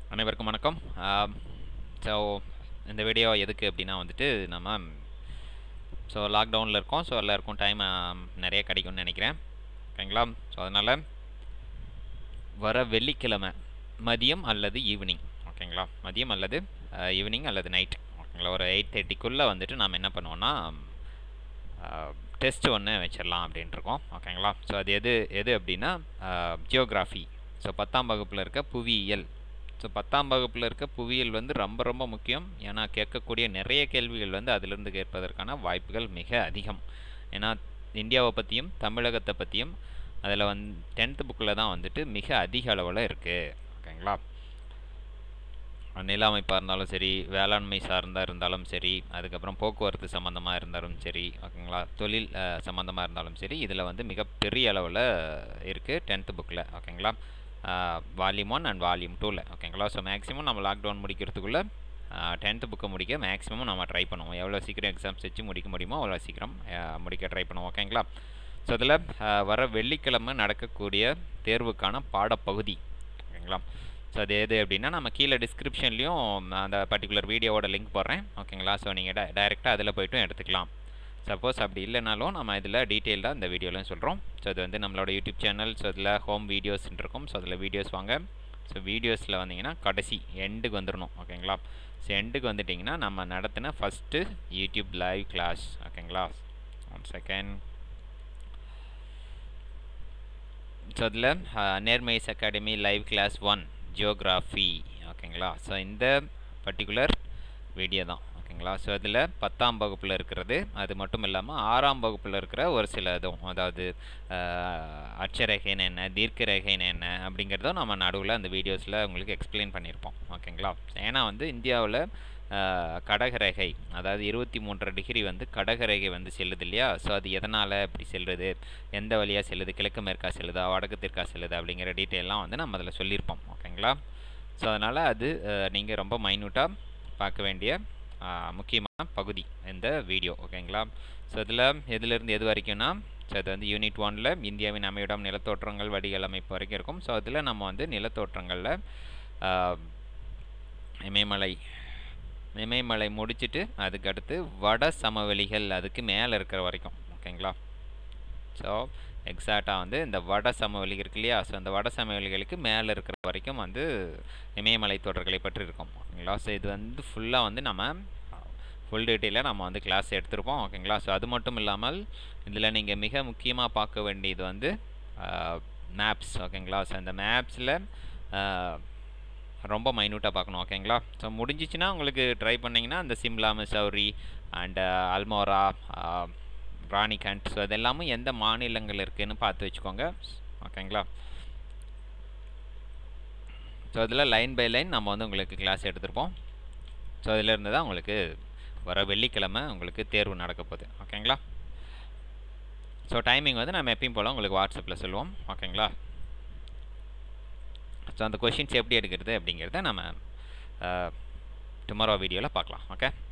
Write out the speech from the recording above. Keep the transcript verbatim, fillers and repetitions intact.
அனைவருக்கும் வணக்கம். ஸோ இந்த வீடியோ எதுக்கு அப்படின்னா வந்துட்டு நம்ம ஸோ லாக்டவுனில் இருக்கோம். ஸோ எல்லாருக்கும் டைம் நிறைய கிடைக்கும்னு நினைக்கிறேன். ஓகேங்களா? ஸோ அதனால் வர வெள்ளிக்கிழமை மதியம் அல்லது ஈவினிங், ஓகேங்களா, மதியம் அல்லது ஈவினிங் அல்லது நைட், ஓகேங்களா, ஒரு எயிட் தேர்ட்டிக்குள்ளே வந்துட்டு நாம் என்ன பண்ணுவோன்னா டெஸ்ட் ஒன்று வச்சிடலாம் அப்படின்ட்டுருக்கோம். ஓகேங்களா? ஸோ அது எது எது அப்படின்னா ஜியோகிராஃபி. ஸோ பத்தாம் வகுப்பில் இருக்க புவியியல். ஸோ பத்தாம் வகுப்பில் இருக்க புவியியல் வந்து ரொம்ப ரொம்ப முக்கியம். ஏன்னா கேட்கக்கூடிய நிறைய கேள்விகள் வந்து அதிலிருந்து கேட்பதற்கான வாய்ப்புகள் மிக அதிகம். ஏன்னா இந்தியாவை பற்றியும் தமிழகத்தை பற்றியும் அதில் வந்து டென்த்து புக்கில் தான் வந்துட்டு மிக அதிக அளவில் இருக்குது. ஓகேங்களா? நில அமைப்பாக இருந்தாலும் சரி, வேளாண்மை சார்ந்தாக இருந்தாலும் சரி, அதுக்கப்புறம் போக்குவரத்து சம்மந்தமாக இருந்தாலும் சரி, ஓகேங்களா, தொழில் சம்மந்தமாக இருந்தாலும் சரி, இதில் வந்து மிகப்பெரிய அளவில் இருக்குது டென்த்து புக்கில். ஓகேங்களா? வால்யூம் ஒன் அண்ட் வால்யூம் டூவில். ஓகேங்களா? ஸோ மேக்ஸிமம் நம்ம லாக்டவுன் முடிக்கிறதுக்குள்ளே டென்த்து புக்கை முடிக்க மேக்ஸிமம் நம்ம ட்ரை பண்ணுவோம். எவ்வளோ சீக்கிரம் எக்ஸாம்ஸ் வச்சு முடிக்க முடியுமோ அவ்வளோ சீக்கிரம் முடிக்க ட்ரை பண்ணுவோம். ஓகேங்களா? ஸோ இதில் வர வெள்ளிக்கிழமை நடக்கக்கூடிய தேர்வுக்கான பாடப்பகுதி. ஓகேங்களா? ஸோ அது எது அப்படின்னா நம்ம கீழே டிஸ்கிரிப்ஷன்லேயும் அந்த பர்டிகுலர் வீடியோவோட லிங்க் போடுறேன். ஓகேங்களா? ஸோ நீங்கள் டே டைரெக்டாக அதில் போய்ட்டும் எடுத்துக்கலாம். சப்போஸ் அப்படி இல்லைனாலும் நம்ம இதில் டீட்டெயில்டாக இந்த வீடியோலையும் சொல்கிறோம். ஸோ இது வந்து நம்மளோட யூடியூப் சேனல். ஸோ இதில் ஹோம் வீடியோஸ் இருக்கும். ஸோ அதில் வீடியோஸ் வாங்க. ஸோ வீடியோஸில் வந்தீங்கன்னா கடைசி எண்டுக்கு வந்துடணும். ஓகேங்களா? ஸோ எண்டுக்கு வந்துட்டிங்கன்னா நம்ம நடத்தின ஃபஸ்ட்டு யூடியூப் லைவ் கிளாஸ். ஓகேங்களா? One second. ஸோ அதில் நேர்மைஸ் academy live class one geography. ஓகேங்களா? ஸோ இந்த பர்டிகுலர் வீடியோ தான். ஓகேங்களா? ஸோ அதில் பத்தாம் வகுப்பில் இருக்கிறது, அது மட்டும் இல்லாமல் ஆறாம் வகுப்பில் இருக்கிற ஒரு சில இதுவும், அதாவது அட்சரேகைன்னு என்ன, தீர்க்க ரேகைன்னு என்ன அப்படிங்கிறதும் நம்ம நடுவில் அந்த வீடியோஸில் உங்களுக்கு எக்ஸ்பிளைன் பண்ணியிருப்போம். ஓகேங்களா? ஏன்னா வந்து இந்தியாவில் கடகரேகை, அதாவது இருபத்தி மூன்றரை டிகிரி வந்து கடகரேகை வந்து செல்லுது இல்லையா? ஸோ அது எதனால் இப்படி செல்லுது, எந்த வழியாக செல்லுது, கிழக்கு மேற்கா செல்லுதா, வடக்கு தெற்கா செல்லுது அப்படிங்கிற டீட்டெயிலாம் வந்து நம்ம அதில் சொல்லியிருப்போம். ஓகேங்களா? ஸோ அதனால் அது நீங்கள் ரொம்ப மைன்யூட்டாக பார்க்க வேண்டிய முக்கியமான பகுதி இந்த வீடியோ. ஓகேங்களா? ஸோ இதில் எதுலேருந்து எது வரைக்கும்னா, ஸோ அது வந்து யூனிட் ஒனில் இந்தியாவின் அமைவிடம் நிலத்தோற்றங்கள் வடிகள் அமைப்பு வரைக்கும் இருக்கும். ஸோ அதில் நம்ம வந்து நிலத்தோற்றங்களில் இமயமலை இமயமலை முடிச்சுட்டு அதுக்கடுத்து வட சமவெளிகள் அதுக்கு மேலே இருக்கிற வரைக்கும். ஓகேங்களா? ஸோ எக்ஸாக்டாக வந்து இந்த வட சமவெளி இருக்கு இல்லையா? ஸோ அந்த வட சமவெளிகளுக்கு மேலே இருக்கிற வரைக்கும் வந்து இமயமலை தொடர்களை பற்றி இருக்கும். ஓகேங்களா? ஸோ இது வந்து ஃபுல்லாக வந்து நம்ம ஃபுல் டீட்டெயிலாக நம்ம வந்து கிளாஸ் எடுத்திருப்போம். ஓகேங்களா? ஸோ அது மட்டும் இல்லாமல் இதில் நீங்கள் மிக முக்கியமாக பார்க்க வேண்டியது வந்து மேப்ஸ். ஓகேங்களா? ஸோ அந்த மேப்ஸில் ரொம்ப மைன்யூட்டாக பார்க்கணும். ஓகேங்களா? ஸோ முடிஞ்சிச்சுன்னா உங்களுக்கு ட்ரை பண்ணிங்கன்னா அந்த சிம்லா, மிசௌரி அண்டு அல்மோரா, ராணிகண்ட், ஸோ இதெல்லாமும் எந்த மாநிலங்கள் இருக்குதுன்னு பார்த்து வச்சுக்கோங்க. ஓகேங்களா? ஸோ இதில் லைன் பை லைன் நம்ம வந்து உங்களுக்கு கிளாஸ் எடுத்துருப்போம். ஸோ இதிலேருந்து தான் உங்களுக்கு வர வெள்ளிக்கிழமை உங்களுக்கு தேர்வு நடக்க போகுது. ஓகேங்களா? ஸோ டைமிங் வந்து நம்ம எப்பயும் போல் உங்களுக்கு வாட்ஸ்அப்பில் சொல்லுவோம். ஓகேங்களா? ஸோ அந்த கொஷின்ஸ் எப்படி எடுக்கிறது அப்படிங்கிறத நம்ம டுமாரோ வீடியோவில் பார்க்கலாம். ஓகே?